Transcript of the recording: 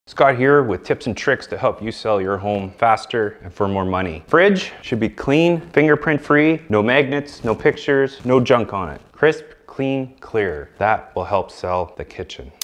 Scott here with tips and tricks to help you sell your home faster and for more money. Fridge should be clean, fingerprint free, no magnets, no pictures, no junk on it. Crisp, clean, clear. That will help sell the kitchen.